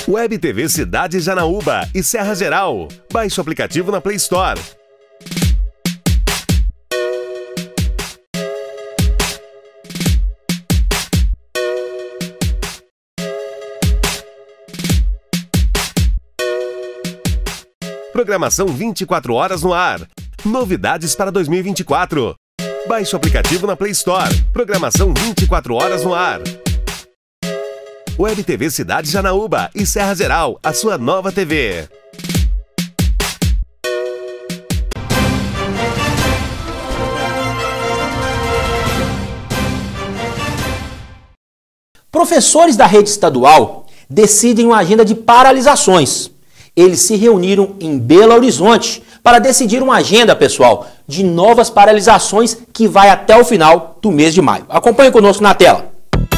Web TV Cidade Janaúba e Serra Geral. Baixe o aplicativo na Play Store. Programação 24 horas no ar. Novidades para 2024. Baixe o aplicativo na Play Store. Programação 24 horas no ar. Web TV Cidade Janaúba e Serra Geral, a sua nova TV. Professores da rede estadual decidem uma agenda de paralisações. Eles se reuniram em Belo Horizonte para decidir uma agenda, pessoal, de novas paralisações que vai até o final do mês de maio. Acompanhe conosco na tela.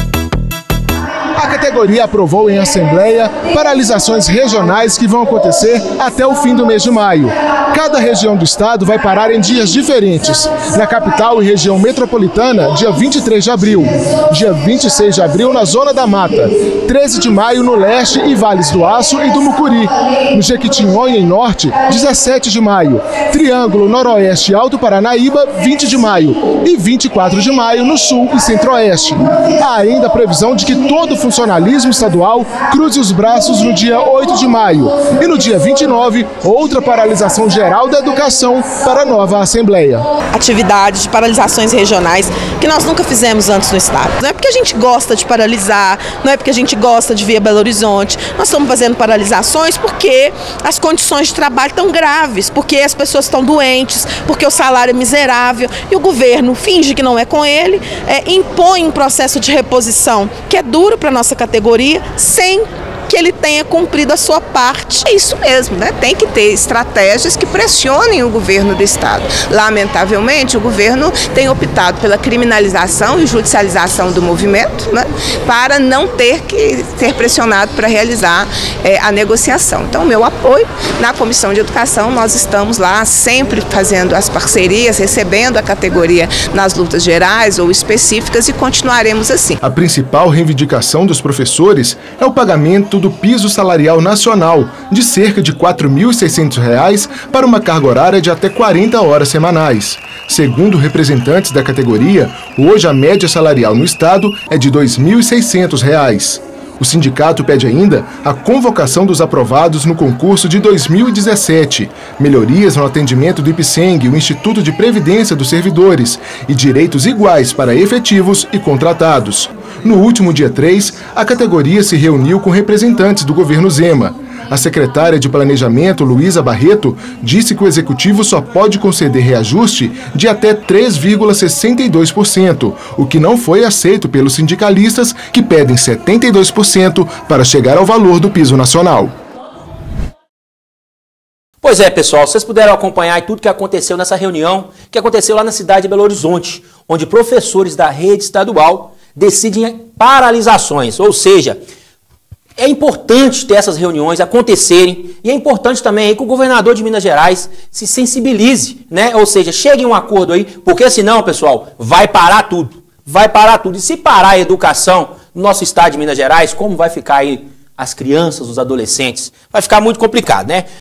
A categoria aprovou em assembleia paralisações regionais que vão acontecer até o fim do mês de maio. Cada região do estado vai parar em dias diferentes. Na capital e região metropolitana, dia 23 de abril. Dia 26 de abril na Zona da Mata. 13 de maio no leste e Vales do Aço e do Mucuri. No Jequitinhonha e Norte, 17 de maio. Triângulo, Noroeste e Alto Paranaíba, 20 de maio. E 24 de maio no Sul e Centro-Oeste. Há ainda a previsão de que todo funcionalismo estadual cruze os braços no dia 8 de maio. E no dia 29, outra paralisação geral da educação para a nova Assembleia. Atividades de paralisações regionais que nós nunca fizemos antes no estado. Não é porque a gente gosta de paralisar, não é porque a gente gosta de vir a Belo Horizonte. Nós estamos fazendo paralisações porque as condições de trabalho estão graves, porque as pessoas estão doentes, porque o salário é miserável e o governo finge que não é com ele, impõe um processo de reposição que é duro para a nossa categoria, sem que ele tenha cumprido a sua parte. É isso mesmo, né? Tem que ter estratégias que pressionem o governo do estado. Lamentavelmente, o governo tem optado pela criminalização e judicialização do movimento, né? Para não ter que ser pressionado para realizar a negociação. Então, meu apoio na Comissão de Educação, nós estamos lá sempre fazendo as parcerias, recebendo a categoria nas lutas gerais ou específicas e continuaremos assim. A principal reivindicação dos professores é o pagamento do piso salarial nacional, de cerca de R$ 4.600 para uma carga horária de até 40 horas semanais. Segundo representantes da categoria, hoje a média salarial no estado é de R$ 2.600. O sindicato pede ainda a convocação dos aprovados no concurso de 2017, melhorias no atendimento do IPSENG, o Instituto de Previdência dos Servidores, e direitos iguais para efetivos e contratados. No último dia 3, a categoria se reuniu com representantes do governo Zema. A secretária de Planejamento, Luísa Barreto, disse que o executivo só pode conceder reajuste de até 3,62%, o que não foi aceito pelos sindicalistas, que pedem 72% para chegar ao valor do piso nacional. Pois é, pessoal, vocês puderam acompanhar tudo que aconteceu nessa reunião, que aconteceu lá na cidade de Belo Horizonte, onde professores da rede estadual decidem paralisações, ou seja, é importante ter essas reuniões acontecerem e é importante também que o governador de Minas Gerais se sensibilize, né? Ou seja, chegue a um acordo aí, porque senão, pessoal, vai parar tudo. Vai parar tudo. E se parar a educação no nosso estado de Minas Gerais, como vai ficar aí as crianças, os adolescentes? Vai ficar muito complicado, né?